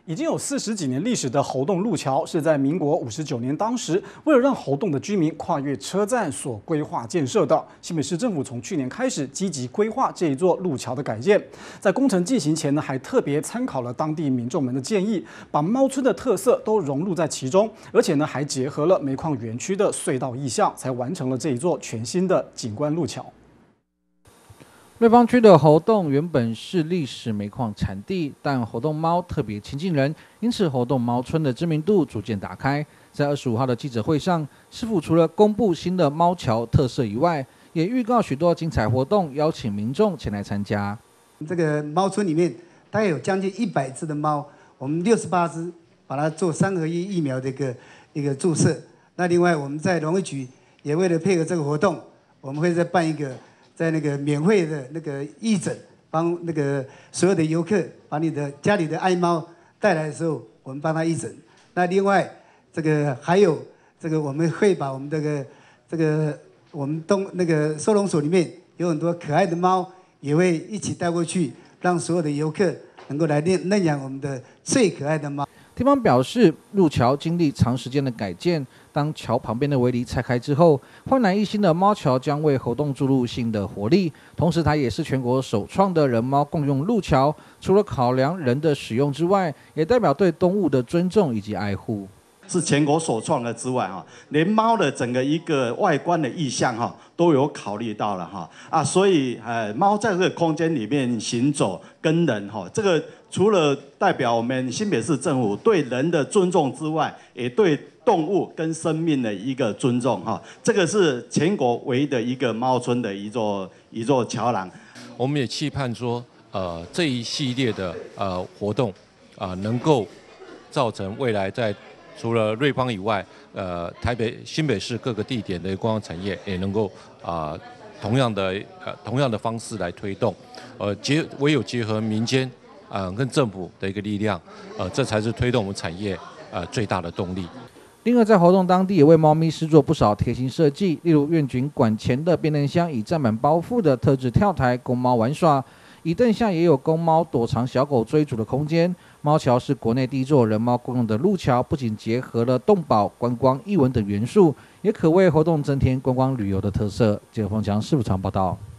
已经有40几年历史的猴硐路桥，是在民国59年当时，为了让猴硐的居民跨越车站所规划建设的。新北市政府从去年开始积极规划这一座路桥的改建，在工程进行前呢，还特别参考了当地民众们的建议，把猫村的特色都融入在其中，而且呢，还结合了煤矿园区的隧道意象，才完成了这一座全新的景观路桥。 瑞芳区的猴硐原本是历史煤矿产地，但猴硐猫特别亲近人，因此猴硐猫村的知名度逐渐打开。在25号的记者会上，市府除了公布新的猫桥特色以外，也预告许多精彩活动，邀请民众前来参加。 这个猫村里面大概有将近100只的猫，我们68只把它做3合1疫苗的一个注射。那另外我们在农业局也为了配合这个活动，我们会再办一个。 在那个免费的那个义诊，帮那个所有的游客把你的家里的爱猫带来的时候，我们帮他义诊。那另外这个还有这个我们会把我们我们那个收容所里面有很多可爱的猫，也会一起带过去，让所有的游客能够来认养我们的最可爱的猫。 地方表示，路桥经历长时间的改建，当桥旁边的围篱拆开之后，焕然一新的猫桥将为猴硐注入新的活力。同时，它也是全国首创的人猫共用路桥，除了考量人的使用之外，也代表对动物的尊重以及爱护。 是全国首创的之外哈，连猫的整个一个外观的意象哈都有考虑到了哈所以猫在这个空间里面行走跟人哈，这个除了代表我们新北市政府对人的尊重之外，也对动物跟生命的一个尊重哈，这个是全国唯一的一个猫村的一座桥廊。 我们也期盼说，这一系列的活动能够造成未来在 除了瑞芳以外，台北、新北市各个地点的观光产业也能够同样的方式来推动，唯有结合民间跟政府的一个力量，这才是推动我们产业最大的动力。 另外，在猴硐当地也为猫咪施做不少贴心设计，例如院警馆前的变灯箱以站满包覆的特制跳台供猫玩耍。 椅凳下也有供猫躲藏小狗追逐的空间。猫桥是国内第一座人猫共用的路桥，不仅结合了动保、观光、艺文等元素，也可为猴硐增添观光旅游的特色。记者冯强市府场报道。